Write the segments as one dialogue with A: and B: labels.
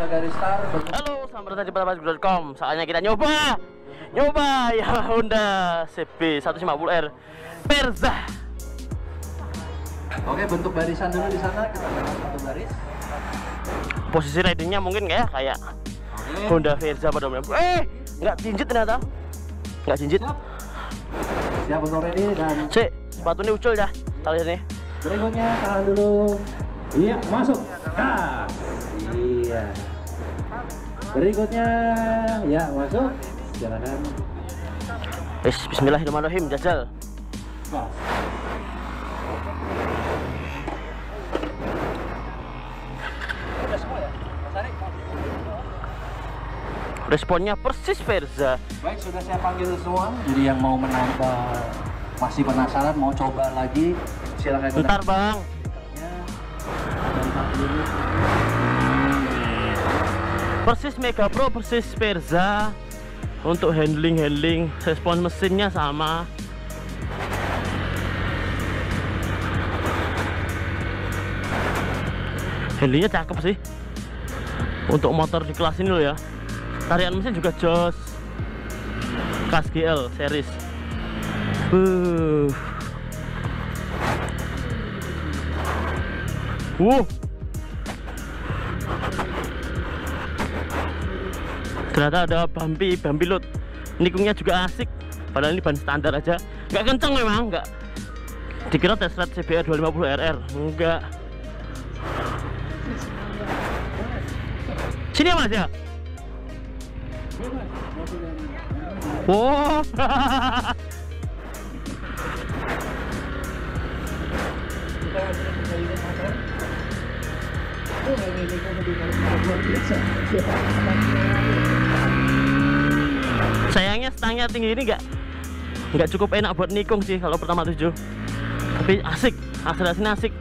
A: garis start.
B: Halo, selamat datang di balapbasku.com. Saatnya kita nyoba ya Honda CB 150R Verza.
A: Oke, bentuk barisan dulu di sana, kita bentuk baris.
B: Posisi ridingnya mungkin kayak Honda Verza pada umumnya. Nggak jinjit ternyata. Nggak jinjit.
A: Siap untuk ready dan
B: sepatu ini ucul ya. Tali ini.
A: Berikutnya tahan dulu. Iya, masuk. Gas. Iya. Berikutnya ya masuk. Silakan.
B: Bismillahirrahmanirrahim, jajal.
A: Gas.
B: Responnya persis Verza.
A: Baik, sudah saya panggil semua. Jadi yang mau menambah, masih penasaran mau coba lagi, silakan.
B: Bentar bang. Persis Mega Pro, persis Verza. Untuk handling, respon mesinnya sama. Handlingnya cakep sih. Untuk motor di kelas ini loh ya. Tarian mesin juga jos. Kas GL series. Ternyata ada bumpy load. Nikungnya juga asik. Padahal ini ban standar aja. Nggak kenceng memang, nggak. Dikira test ride CBR 250 RR. Enggak. Sini ya mas ya. Wow. Sayangnya stangnya tinggi ini nggak cukup enak buat nikung sih kalau pertama 7. Tapi asik, akselerasinya asik.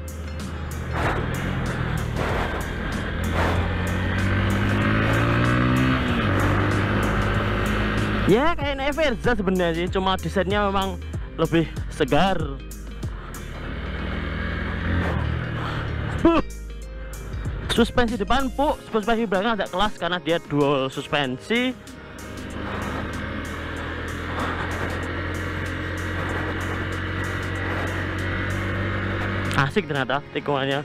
B: Ya kayak naik Verza sebenarnya sih, cuma desainnya memang lebih segar. Suspensi depan empuk, suspensi belakang agak kelas karena dia dual suspensi. Asik ternyata tikungannya.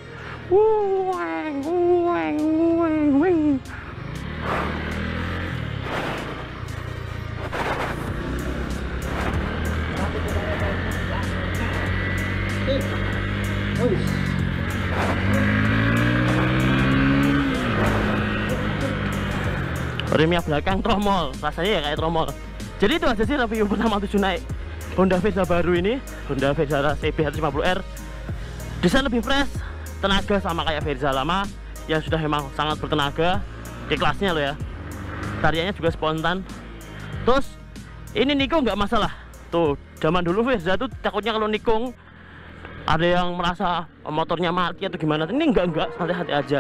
B: Remnya belakang tromol, rasanya ya kayak tromol. Jadi itu aja sih review pertama 7 naik Honda Verza baru ini, Honda Verza CB 150R. Desain lebih fresh, tenaga sama kayak Verza lama yang sudah memang sangat bertenaga di kelasnya loh ya. Tariannya juga spontan. Terus ini nikung nggak masalah. Tuh, zaman dulu Verza tuh takutnya kalau nikung ada yang merasa motornya mati atau gimana. Ini enggak, santai-santai aja.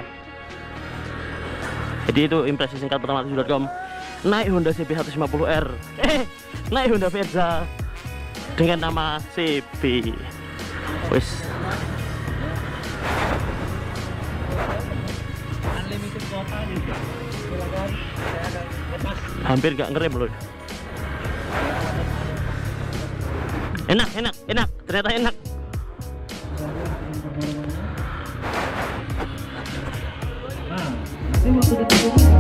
B: Jadi itu impresi singkat pertama 7.com naik Honda CB 150R. Naik Honda Verza dengan nama CB. Wes. Hampir gak ngerem loh. Enak, ternyata enak.
A: Nah,